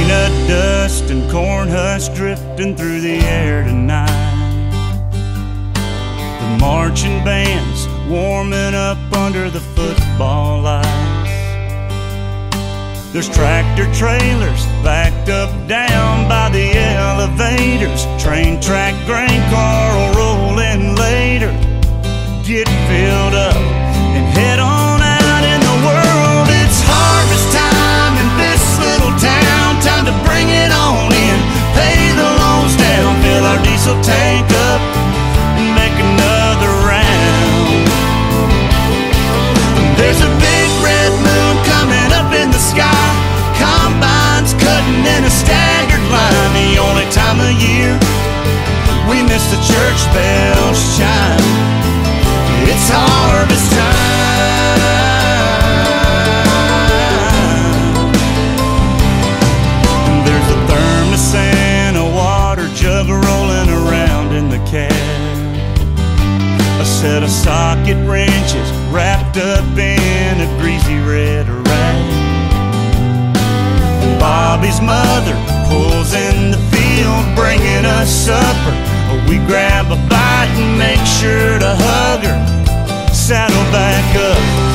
Peanut dust and corn husks drifting through the air tonight. The marching band's warming up under the football lights. There's tractor trailers backed up down by the elevators. Train track grain car will roll in later. Get filled up and head on out in the world. It's harvest time in this little town. Time to bring it on in, pay the loans down, fill our diesel tank up and make another round. There's a big red moon coming up in the sky. Combines cutting in a staggered line. The only time of year we miss the church bells chime. It's harvest time. There's a thermos and a water jug rolling around in the cab. A set of socket wrenches wrapped up in a greasy red rag. Bobby's mother pulls in the field, bringing us supper. We grab a bite and make sure to hug her. Saddle back up